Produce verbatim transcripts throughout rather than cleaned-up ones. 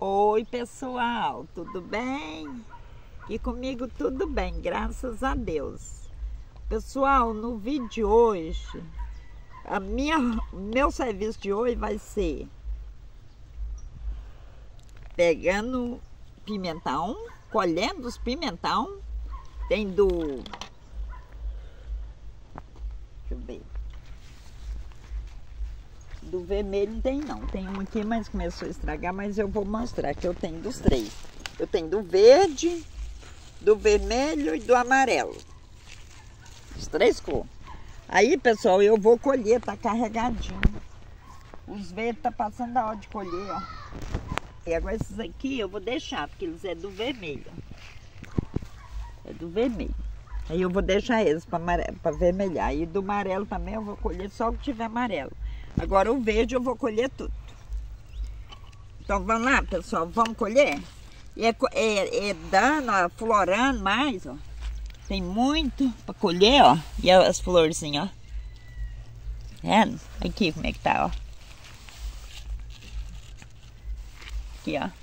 Oi pessoal, tudo bem? E comigo tudo bem, graças a Deus. Pessoal, no vídeo de hoje, a minha, meu serviço de hoje vai ser pegando pimentão, colhendo os pimentão. Tem do... Deixa eu ver. Do vermelho não tem não, tem um aqui, mas começou a estragar, mas eu vou mostrar que eu tenho dos três. Eu tenho do verde, do vermelho e do amarelo. Os três cores. Aí, pessoal, eu vou colher, tá carregadinho. Os verdes tá passando a hora de colher, ó. E agora esses aqui eu vou deixar, porque eles é do vermelho. É do vermelho. Aí eu vou deixar eles para vermelhar. E do amarelo também eu vou colher só o que tiver amarelo. Agora o verde eu vou colher tudo. Então vamos lá, pessoal, vamos colher? E é, é, é dando, ó, florando mais, ó. Tem muito para colher, ó. E as florzinhas, ó. Vendo? Aqui como é que tá, ó. Aqui, ó.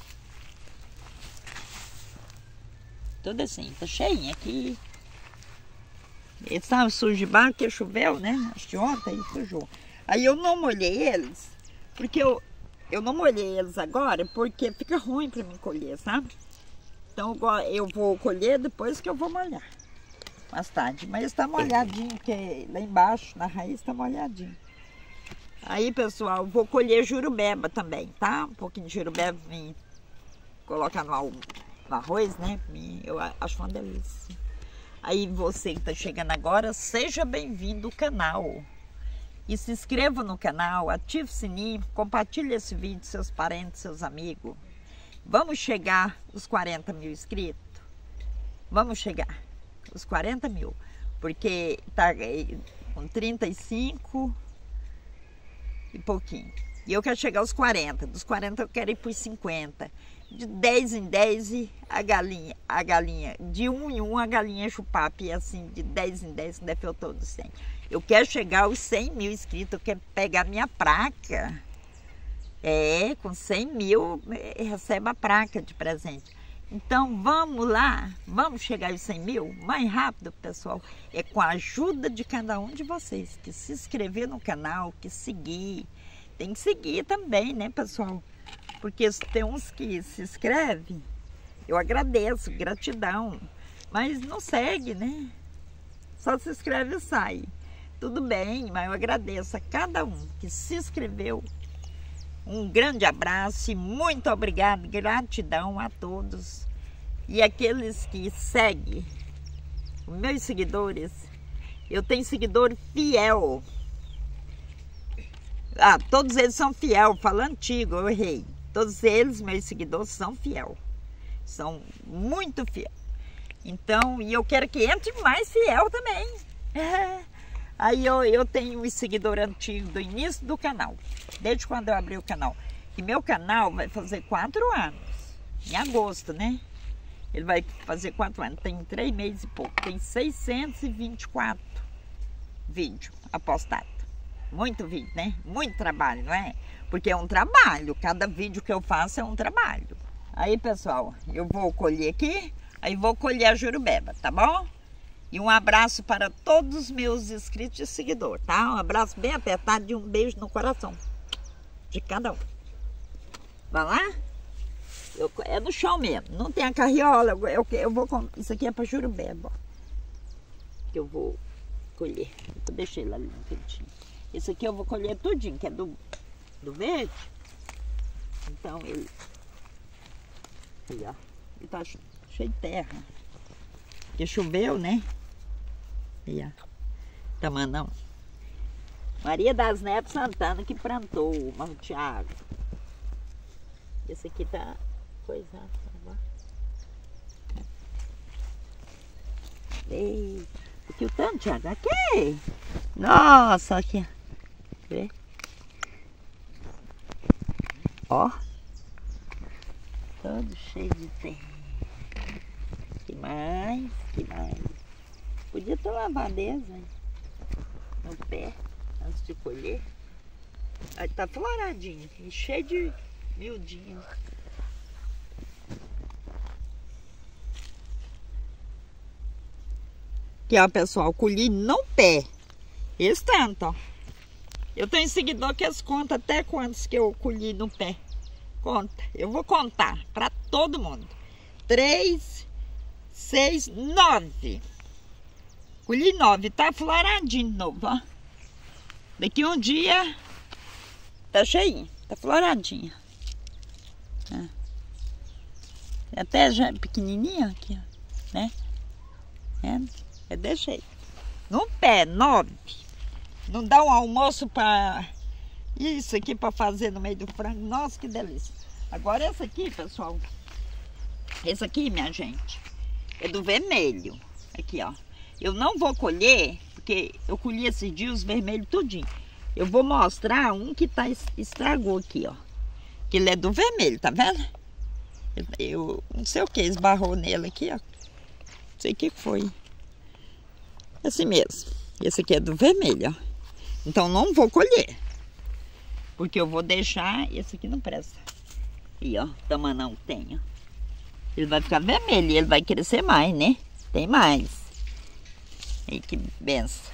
Tudo assim, tá cheinha aqui. Eles estavam sujos de barro porque choveu, né? Acho que ontem sujou. Aí eu não molhei eles, porque eu, eu não molhei eles agora, porque fica ruim para mim colher, sabe? Então eu vou colher depois que eu vou molhar, mais tarde. Mas está molhadinho, porque lá embaixo, na raiz, está molhadinho. Aí, pessoal, vou colher jurubeba também, tá? Um pouquinho de jurubeba, vim colocar no, no arroz, né? Eu acho uma delícia. Aí você que está chegando agora, seja bem-vindo ao canal. E se inscreva no canal, ative o sininho, compartilhe esse vídeo com seus parentes, seus amigos. Vamos chegar aos quarenta mil inscritos? Vamos chegar aos quarenta mil, porque tá com trinta e cinco e pouquinho. E eu quero chegar aos quarenta, dos quarenta eu quero ir para os cinquenta. De dez em dez a galinha, a galinha, de um em um a galinha chupar, e assim, de dez em dez, deve eu todo cem. Eu quero chegar aos cem mil inscritos, eu quero pegar minha placa. É, com cem mil, recebe a placa de presente. Então, vamos lá, vamos chegar aos cem mil mais rápido, pessoal. É com a ajuda de cada um de vocês, que se inscrever no canal, que seguir. Tem que seguir também, né, pessoal? Porque tem uns que se inscrevem, eu agradeço, gratidão. Mas não segue, né? Só se inscreve e sai. Tudo bem, mas eu agradeço a cada um que se inscreveu. Um grande abraço e muito obrigado, gratidão a todos. E aqueles que seguem, os meus seguidores, eu tenho seguidor fiel. Ah, todos eles são fiel, falo antigo, eu errei. Todos eles, meus seguidores, são fiel. São muito fiel. Então, e eu quero que entre mais fiel também. É. Aí eu, eu tenho um seguidor antigo do início do canal, desde quando eu abri o canal. E meu canal vai fazer quatro anos, em agosto, né? Ele vai fazer quatro anos, tem três meses e pouco. Tem seiscentos e vinte e quatro vídeos apostados. Muito vídeo, né? Muito trabalho, não é? Porque é um trabalho, cada vídeo que eu faço é um trabalho. Aí, pessoal, eu vou colher aqui, aí vou colher a jurubeba, tá bom? E um abraço para todos os meus inscritos e seguidores, tá? Um abraço bem apertado e um beijo no coração de cada um. Vai lá? Eu, é no chão mesmo, não tem a carriola. Eu, eu vou com, isso aqui é para jurubeba, ó. Que eu vou colher. Eu deixei lá no cantinho. Esse aqui eu vou colher tudinho, que é do, do verde. Então ele... Aí, ó. Ele tá cheio de terra. Porque choveu, né? Aí, ó. Tamanão. Maria das Neves Santana que plantou, o Marro Thiago. Esse aqui tá coisado. Ei, aqui o tanto, Thiago. Aqui! Nossa, aqui. Vê? Ó. Todo cheio de terra. Que mais? Que mais? Podia ter lavadeza no pé antes de colher. Aí tá floradinho e cheio de miudinho. Aqui, ó, pessoal, colhi no pé. Esse tanto, ó. Eu tenho seguidor que eles contam até quantos que eu colhi no pé. Conta. Eu vou contar para todo mundo. Três, seis, nove. Colhi nove. Tá floradinho de novo, ó. Daqui um dia tá cheinho. Tá floradinho. É. Até já pequenininho aqui, ó. Né? É. É desse jeito. No pé, nove. Não dá um almoço para isso aqui para fazer no meio do frango. Nossa, que delícia. Agora essa aqui, pessoal. Esse aqui, minha gente, é do vermelho. Aqui, ó. Eu não vou colher, porque eu colhi esses dias os vermelhos tudinho. Eu vou mostrar um que tá, estragou aqui, ó. Que ele é do vermelho, tá vendo? Eu, eu não sei o que, esbarrou nele aqui, ó. Não sei o que foi. Assim mesmo. Esse aqui é do vermelho, ó. Então não vou colher. Porque eu vou deixar... Esse aqui não presta. E ó, tamanão que tem, ó. Ele vai ficar vermelho e ele vai crescer mais, né? Tem mais. Aí que benção.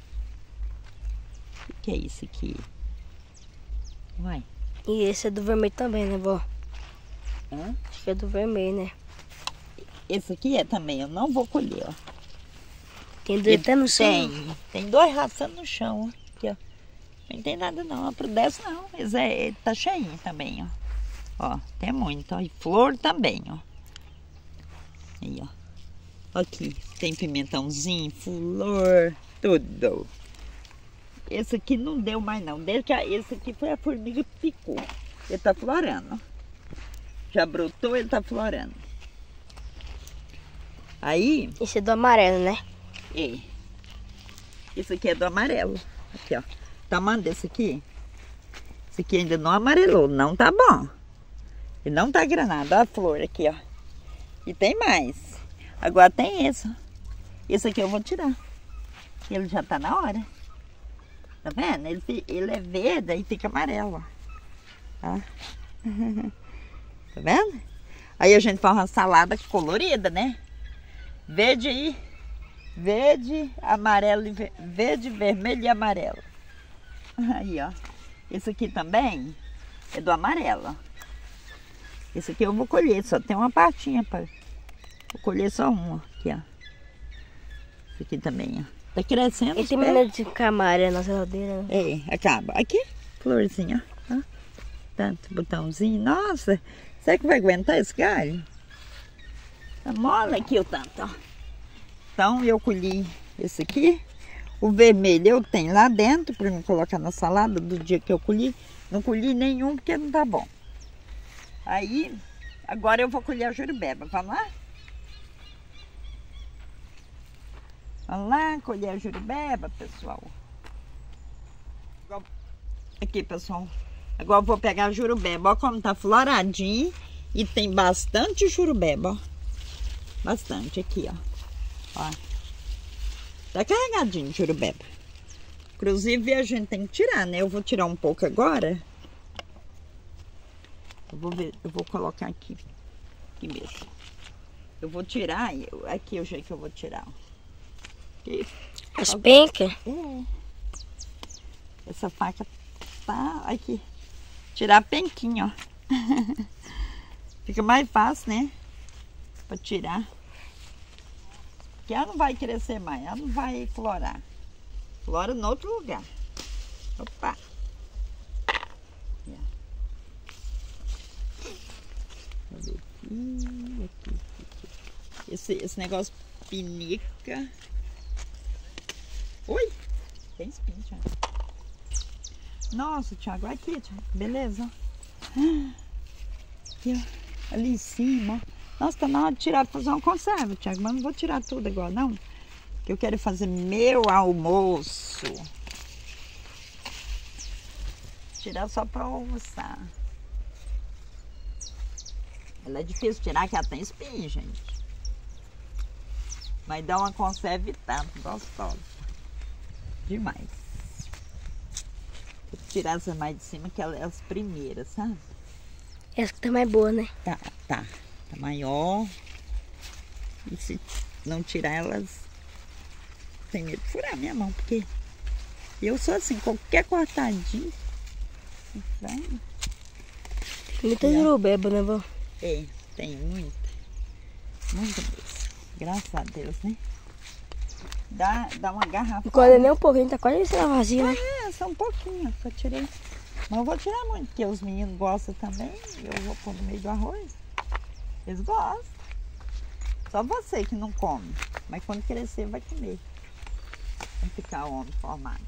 O que é isso aqui? Vai. E esse é do vermelho também, né, vó? Hã? Acho que é do vermelho, né? Esse aqui é também, eu não vou colher, ó. Tem dois até no chão? Tem, tem dois raçando no chão, ó. Aqui, ó. Não tem nada não, pro dez não. Esse é, ele tá cheinho também, ó. Ó, tem muito, ó. E flor também, ó. Aí, ó. Aqui, tem pimentãozinho, flor, tudo. Esse aqui não deu mais não. Desde que esse aqui foi a formiga que picou. Ele tá florando. Já brotou, ele tá florando. Aí... Esse é do amarelo, né? É. Esse aqui é do amarelo. Aqui, ó. O tamanho desse aqui. Esse aqui ainda não amarelou. Não tá bom. E não tá granado. Olha a flor aqui, ó. E tem mais. Agora tem esse, ó. Esse aqui eu vou tirar. Ele já tá na hora. Tá vendo? Ele, ele é verde e fica amarelo, ó. Tá? Tá vendo? Aí a gente faz uma salada colorida, né? Verde aí. Verde, amarelo, e ver... verde, vermelho e amarelo. Aí, ó. Esse aqui também é do amarelo. Esse aqui eu vou colher, só tem uma partinha para... Vou colher só uma, aqui, ó. Esse aqui também, ó. Tá crescendo. Ele tem medo de ficar amarelo na geladeira, né? É, acaba. Aqui, florzinha, ó. Tanto botãozinho. Nossa, será que vai aguentar esse galho? Tá mole aqui o tanto, ó. Então eu colhi esse aqui. O vermelho eu tenho lá dentro para me colocar na salada do dia que eu colhi. Não colhi nenhum porque não tá bom. Aí, agora eu vou colher a jurubeba. Vamos lá? Vamos lá colher a jurubeba, pessoal. Aqui, pessoal. Agora eu vou pegar a jurubeba. Olha como tá floradinho. E tem bastante jurubeba, ó. Bastante aqui, ó. Ó, tá carregadinho de jurubeba. Inclusive a gente tem que tirar, né? Eu vou tirar um pouco agora. Eu vou ver, eu vou colocar aqui. Aqui mesmo. Eu vou tirar, eu, aqui é o jeito que eu vou tirar. Aqui. As pencas? É. Essa faca tá aqui. Tirar a penquinha, ó. Fica mais fácil, né? Pra tirar. Que ela não vai crescer mais, ela não vai florar. Flora em outro lugar. Opa! Aqui, aqui, aqui. Esse, esse negócio pinica. Oi! Tem espinho, Thiago. Nossa, Thiago, aqui, Thiago. Beleza? Aqui, ó. Ali em cima, ó. Nossa, tá na hora de tirar para fazer uma conserva, Thiago, mas não vou tirar tudo agora, não. Porque eu quero fazer meu almoço. Tirar só para almoçar. Ela é difícil tirar, que ela tem espinho, gente. Mas dá uma conserva e tanto, gostosa. Demais. Vou tirar essa mais de cima, que ela é as primeiras, sabe? Essa que tá mais boa, né? Tá, tá. Tá maior. E se não tirar elas, tenho medo de furar minha mão, porque eu sou assim, qualquer cortadinho. Vai. Muita jurubeba, né, vó? É, tem muita. Muita mesmo. Graças a Deus, né? Dá, dá uma garrafa. Não é nem um pouquinho, tá quase essa vazia, né? É, só um pouquinho, só tirei. Mas eu vou tirar muito, porque os meninos gostam também. Eu vou pôr no meio do arroz. Eles gostam. Só você que não come. Mas quando crescer vai comer. Vai ficar homem formado.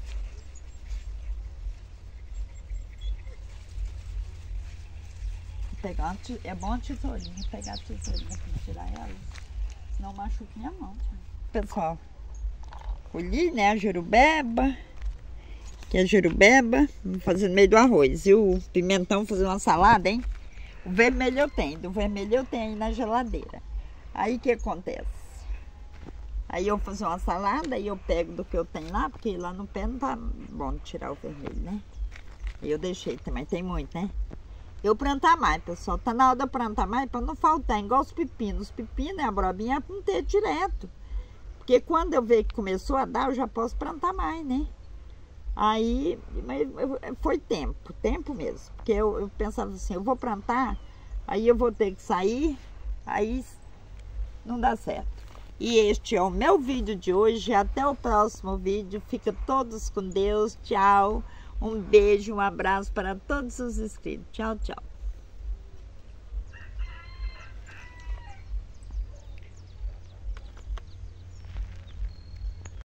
Pegar uma, é bom a tesourinha, pegar a tesourinha para tirar ela. Senão machuca minha mão. Pessoal, colhi, né, a jurubeba. Que é a jurubeba, fazendo no meio do arroz. E o pimentão fazendo uma salada, hein? O vermelho eu tenho, do vermelho eu tenho aí na geladeira. Aí o que acontece? Aí eu vou fazer uma salada e eu pego do que eu tenho lá, porque lá no pé não tá bom de tirar o vermelho, né? Eu deixei também, tem muito, né? Eu plantar mais, pessoal. Tá na hora de eu plantar mais para não faltar, igual os pepinos. Os pepinos, a brobinha é não ter direto. Porque quando eu ver que começou a dar, eu já posso plantar mais, né? Aí, mas foi tempo, tempo mesmo. Porque eu, eu pensava assim, eu vou plantar, aí eu vou ter que sair, aí não dá certo. E este é o meu vídeo de hoje. Até o próximo vídeo. Fica todos com Deus. Tchau. Um beijo, um abraço para todos os inscritos. Tchau, tchau.